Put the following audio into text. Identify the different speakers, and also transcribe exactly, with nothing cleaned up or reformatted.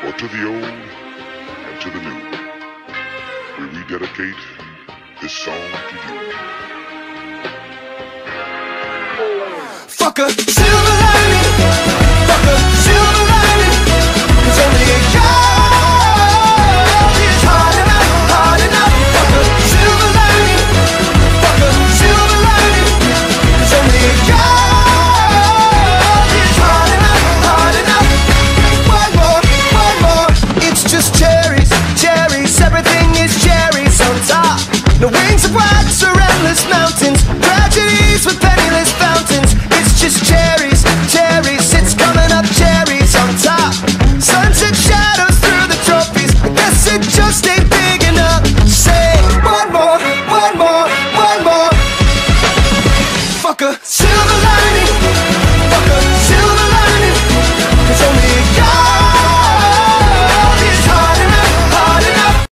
Speaker 1: For to the old and to the new, we rededicate this song to you.
Speaker 2: Fuck a silver